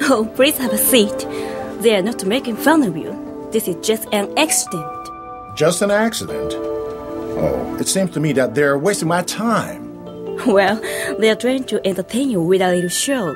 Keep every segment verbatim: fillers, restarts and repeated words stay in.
Oh, please have a seat. They are not making fun of you. This is just an accident. Just an accident? Oh, it seems to me that they're wasting my time. Well, they are trying to entertain you with a little show.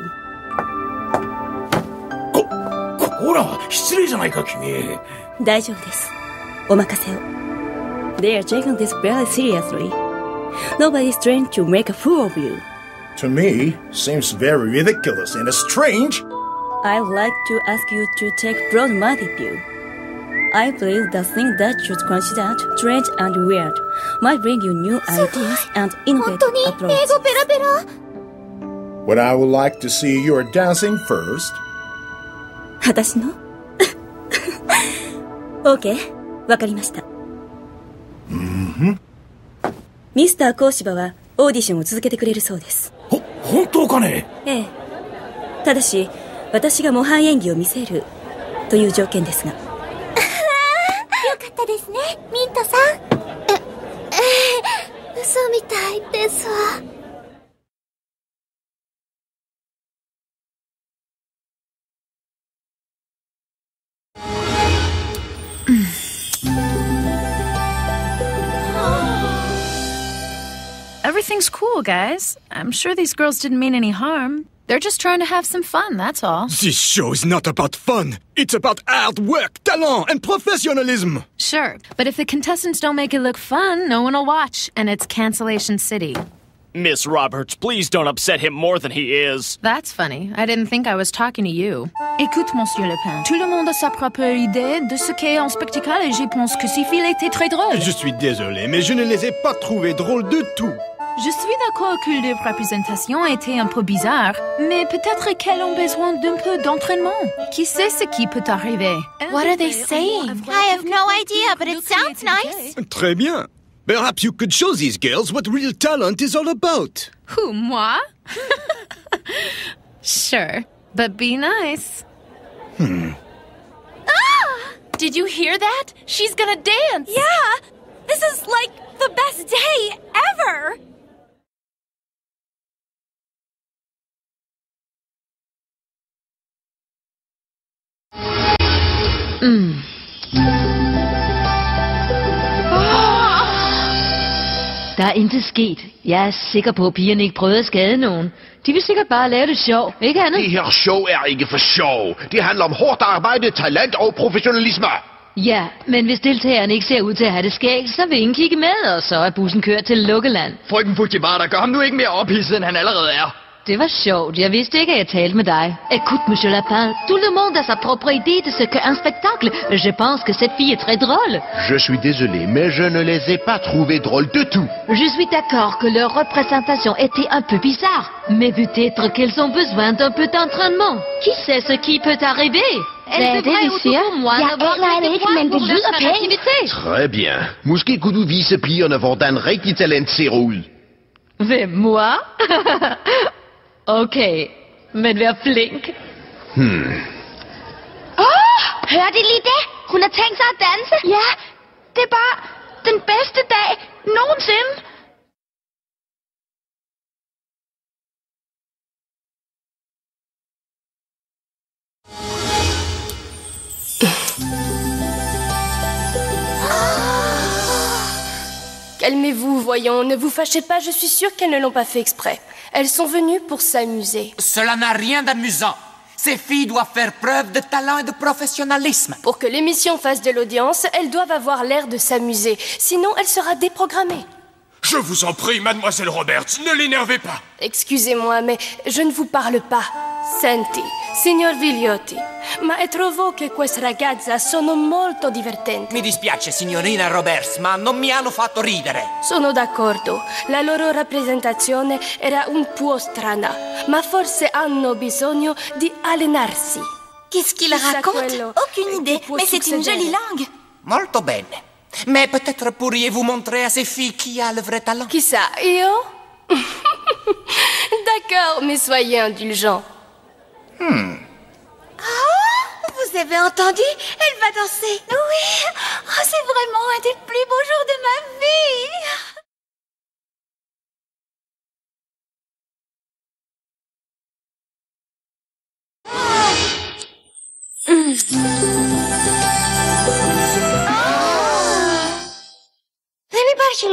こ、こら、失礼じゃないか、君。 大丈夫です。お任せを。They are taking this very seriously. Nobody's trying to make a fool of you. To me, seems very ridiculous and strange. I'd like to ask you to take pragmatic view. I believe the thing that you consider strange and weird might bring you new ideas and innovative approaches. 英語ペラペラ。 But I would like to see your dancing first. 私の?OK、わかりました。 Mm-hmm. ミスターコーシバはオーディションを続けてくれるそうです。 ほ、本当かね？ ええ。ただし、私が模範演技を見せるという条件ですが。 よかったですね、ミントさん。え、えー、嘘みたいですわ。 Everything's cool, guys. I'm sure these girls didn't mean any harm. They're just trying to have some fun, that's all. This show is not about fun. It's about hard work, talent, and professionalism. Sure, but if the contestants don't make it look fun, no one will watch, and it's Cancellation City. Miss Roberts, please don't upset him more than he is. That's funny. I didn't think I was talking to you. Écoute, Monsieur Lepin, tout le monde a sa propre idée de ce qu'est un spectacle et je pense que ces filles étaient très drôles. Je suis désolé, mais je ne les ai pas trouvées drôles du tout. Je suis d'accord que les représentations étaient un peu bizarres, mais peut-être qu'elles ont besoin d'un peu d'entraînement. Qui sait ce qui peut arriver? What are they saying? I have no idea, but it sounds nice. Très bien. Perhaps you could show these girls what real talent is all about. Who, moi? Sure, but be nice. Hmm. Ah! Did you hear that? She's gonna dance. Yeah! This is like the best day ever! Mm. Der er intet sket. Jeg er sikker på, at pigerne ikke prøvede at skade nogen. De vil sikkert bare lave det sjov, ikke andet? Det her show er ikke for sjov. Det handler om hårdt arbejde, talent og professionalisme. Ja, men hvis deltagerne ikke ser ud til at have det skægt, så vil ingen kigge med, og så er bussen kørt til Lukkeland. Frøken Fujiwara, gør ham nu ikke mere ophidset, end han allerede er. Det var sjovt. Jeg vidste ikke, at jeg talte med dig. Écoute, monsieur Lapin, tout le monde a sa propre idée de ce qu'est un spectacle. Je pense que cette fille est très drôle. Je suis désolé, mais je ne les ai pas trouvées drôles du tout. Je suis d'accord que leur représentation était un peu bizarre, mais peut-être qu'elles ont besoin d'un peu d'entraînement. Qui sait ce qui peut arriver? Hvad er det, vi siger? Jeg aner det ikke, men det lyder pænt. Très bien. Måske kunne du vise pigerne, hvordan rigtig talent ser ud. Hvem, moi? Okay, men vær flink. Hmm. Åh, oh, hørte I lige det? Hun har tænkt sig at danse. Ja, det er bare den bedste dag nogensinde. Calmez-vous, voyons, ne vous fâchez pas, je suis sûre qu'elles ne l'ont pas fait exprès. Elles sont venues pour s'amuser. Cela n'a rien d'amusant. Ces filles doivent faire preuve de talent et de professionnalisme. Pour que l'émission fasse de l'audience, elles doivent avoir l'air de s'amuser. Sinon, elle sera déprogrammée. Je vous en prie, mademoiselle Roberts, ne l'énervez pas. Excusez-moi, mais je ne vous parle pas. Senti, signor Vigliotti, ma trovo che queste ragazze sono molto divertenti. Mi dispiace, signorina Roberts, ma non mi hanno fatto ridere. Sono d'accordo. La loro rappresentazione era un po' strana, ma forse hanno bisogno di allenarsi. Qu'est-ce qu'il raconte? Aucune idée, mais c'est une jolie langue. Molto bene. Mais peut-être pourriez-vous montrer à ces filles qui a le vrai talent? Qui ça, io? D'accord, mais soyez indulgents. Hmm. Oh, vous avez entendu? Elle va danser. Oui, oh, c'est vraiment un des plus beaux jours de ma vie. Oh.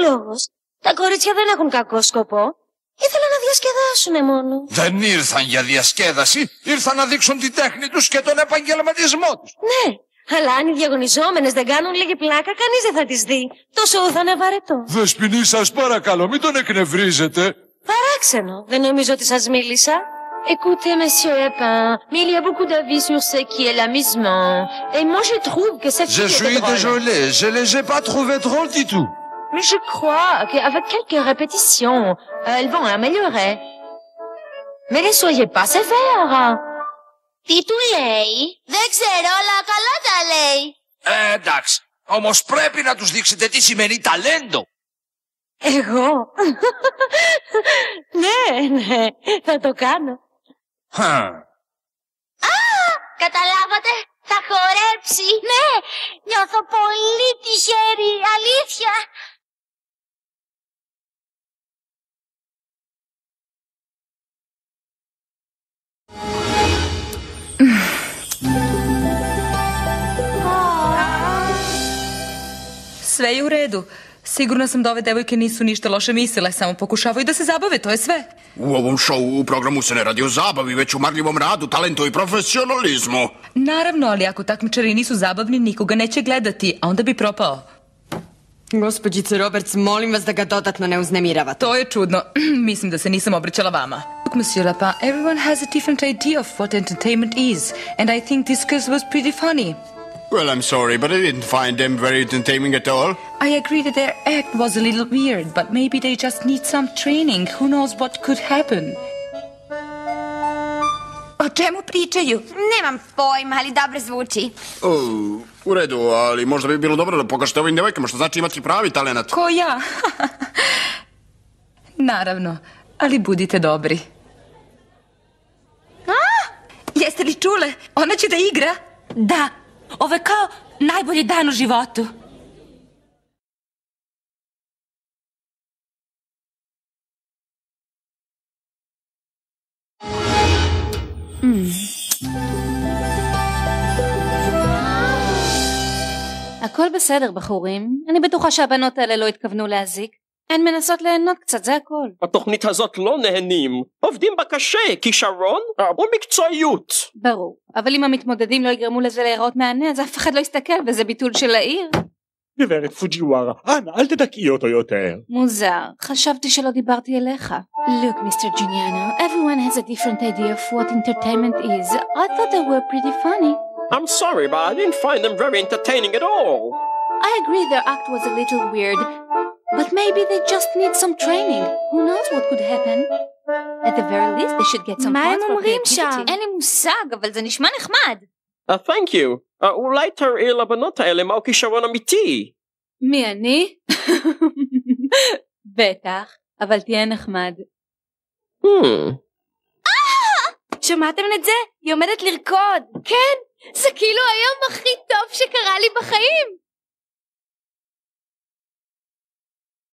λόγος. Τα κορίτσια δεν έχουν κακό σκοπό. Ήθελα να διασκεδάσουνε μόνο. Δεν ήρθαν για διασκέδαση, ήρθαν να δείξουν την τέχνη τους και τον επαγγελματισμό τους. Ναι, αλλά αν οι διαγωνιζόμενες δεν κάνουν λίγη πλάκα, κανείς δεν θα τις δει. Το σοου θα είναι βαρετό. Δεσποινή, σας παρακαλώ, μην τον εκνευρίζετε. Παράξενο, δεν νομίζω ότι σας μίλησα. Écoutez, monsieur Lepin, mais il y a beaucoup d'avis sur ce qui est l'amusement. Et moi, je trouve que cette Je fille suis est drôle. désolé, je les ai pas trouvés drôles du tout. Mais je crois qu'avec quelques répétitions, elles vont améliorer. Mais ne soyez pas sévères. Τι του λέει? Δεν ξέρω, αλλά καλά τα λέει. Ε, εντάξει, όμως πρέπει να τους δείξετε τι σημαίνει ταλέντο. Εγώ? Ναι, ναι, θα το κάνω. Α, καταλάβατε, θα χορέψει. Ναι, νιώθω πολύ τυχερή, αλήθεια. Sve je u redu. Sigurna sam da ove devojke nisu ništa loše mislile, samo pokušavaju da se zabave, to je sve. U ovom šovu u programu se ne radi o zabavi, već o marljivom radu, talentu i profesionalizmu. Naravno, ali ako takmičari nisu zabavni, nikoga neće gledati, a onda bi propao. Gospođice Roberts, molim vas da ga dodatno ne uznemiravate. To je čudno. Mislim da se nisam obraćala vama. Look, Monsieur Lapin, everyone has a different idea of what entertainment is, and I think this quiz was pretty funny. Well, I'm sorry, but I didn't find them very entertaining at all. I agree that their act was a little weird, but maybe they just need some training. Who knows what could happen? O čemu pričaju? Nemam pojma, ali dobro zvuči. Uh, u redu, ali možda bi bilo dobro da pokažete ovim devojkama što znači imati pravi talenat. Ko ja? Naravno, ali budite dobri. A? Jeste li čule? Ona će da igra? Da, ovo je kao najbolji dan u životu. Mm. הכל בסדר, בחורים. אני בטוחה שהבנות האלה לא התכוונו להזיק. הן מנסות ליהנות קצת, זה הכל. התוכנית הזאת לא נהנים. עובדים בה קשה, כישרון ומקצועיות. ברור, אבל אם המתמודדים לא יגרמו לזה להיראות מהנה, אז אף אחד לא יסתכל, וזה ביטול של העיר. גברת פוג'יווארה, אנא, אל תדכאי אותו יותר. מוזר, חשבתי שלא דיברתי אליך. Look, מיסטר Giuliano, everyone has a different idea of what entertainment is. I thought they were pretty funny. I'm sorry, but I didn't find them very entertaining at all. I agree their act was a little weird, but maybe they just need some training. Who knows what could happen? At the very least, they should get some מה הם points for אומרים שם? creativity. אין לי מושג, אבל זה נשמע נחמד. Uh, thank you. Uh, אולי תראי לבנות האלה מהו כישרון אמיתי. מי אני? בטח, אבל תהיה נחמד. Hmm. שמעתם את זה? היא עומדת לרקוד. כן, זה כאילו היום הכי טוב שקרה לי בחיים.